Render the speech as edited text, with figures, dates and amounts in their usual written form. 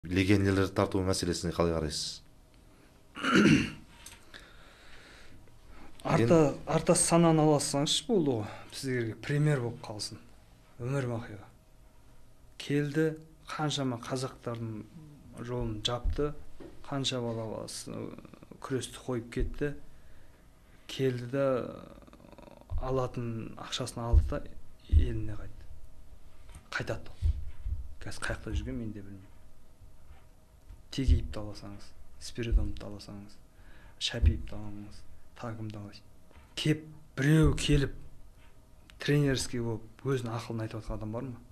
легионерлерді тарту мәселесіне қалай қарайсыз? Арта сананы аласаңызшы болды ғой, сіздерге пример болып қалсын. Өмір бақиға. Келді, қаншама қазақтардың жолын жапты, қанша бала күресті қойып кетті. Келді да алатын ақшасын алды да еліне қайтты. Қайтады. Қазір қаяқта жүрген мен де білмеймін. Тегеевті аласаңыз, Спиридоновты аласаңыз, Шапиевті аласаңыз, тағымды аласаңыз. Біреу келіп тренерский болып өзінің ақылын айтып жатқан адам бар ма?